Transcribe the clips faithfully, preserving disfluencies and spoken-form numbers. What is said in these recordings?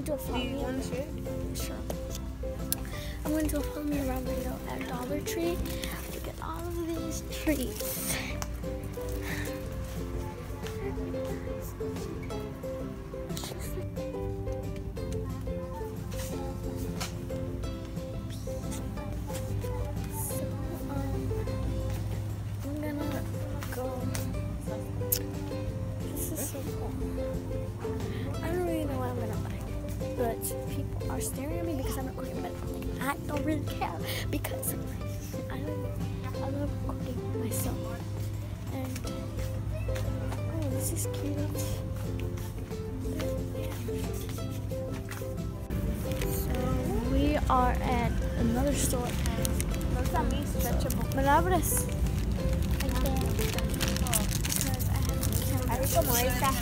going to do a follow Do you me. want to share? Sure. I'm going to do a follow me around video at Dollar Tree. Look at all of these trees. But people are staring at me because I'm recording, but I don't really care because I I love recording myself. And oh, this is cute. So we are at another store. No, también stretchable. Palabras. I can't because I have a camera. Así como esta.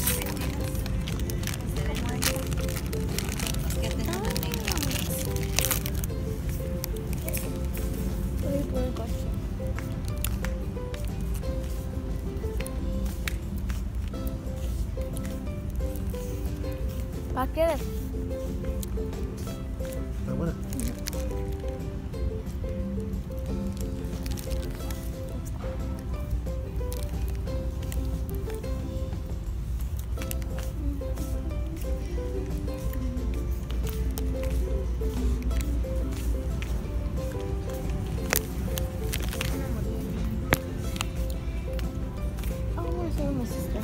¿Para qué? Está buena. Oh, I want to show my sister.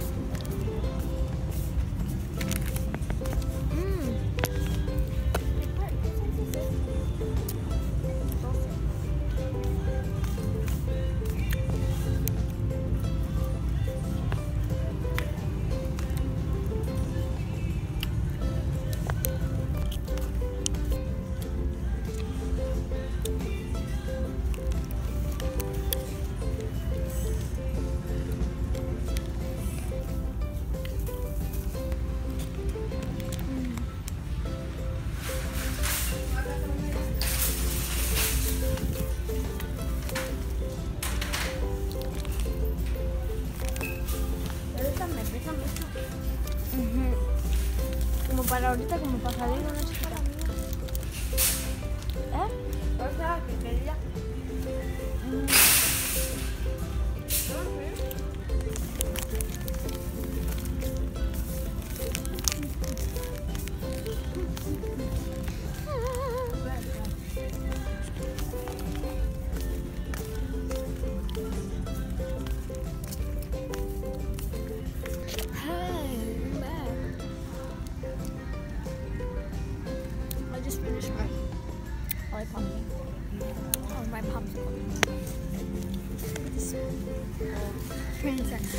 Uh-huh. Como para ahorita, como para salir una chiquita. ¿Eh? O sea, que quería. I just finished my lollipop. Oh, my popsicle. Look at this princess.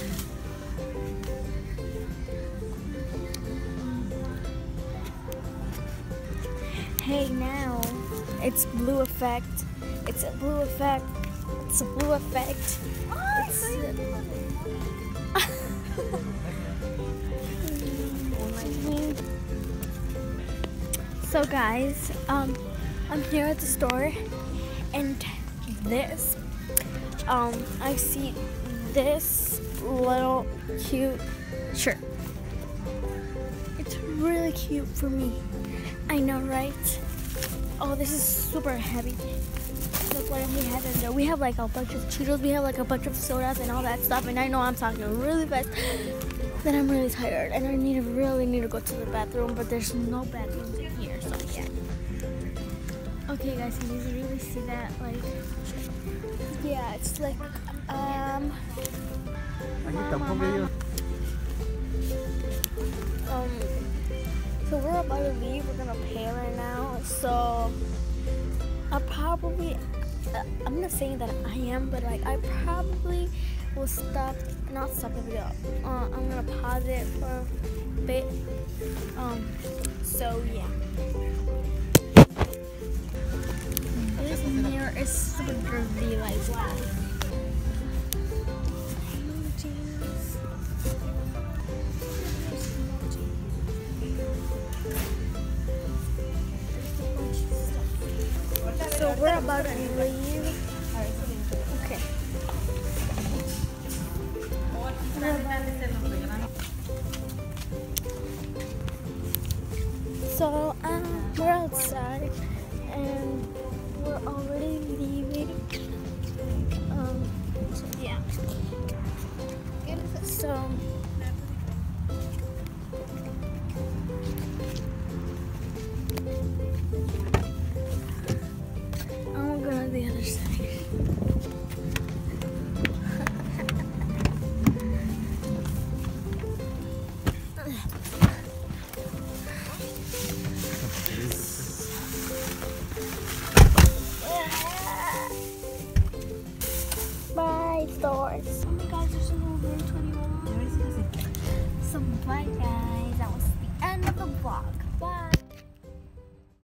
Hey, now it's blue effect. It's a blue effect. It's a blue effect. It's So guys, um, I'm here at the store, and this, um, I see this little cute shirt. It's really cute for me. I know, right? Oh, this is super heavy. Look what we have in there. We have like a bunch of Cheetos, we have like a bunch of sodas and all that stuff, and I know I'm talking really fast. Then I'm really tired, and I need to really need to go to the bathroom, but there's no bathrooms in here, so yeah. Okay, guys, can you really see that? Like, yeah, it's like, um, um, so we're about to leave. We're gonna pay right now, so I probably, uh, I'm not saying that I am, but like I probably will stop, not stop the video. Uh, I'm gonna pause it for a bit. Um, so yeah. This mirror is super dirty, like wow. So we're about to leave. Okay. So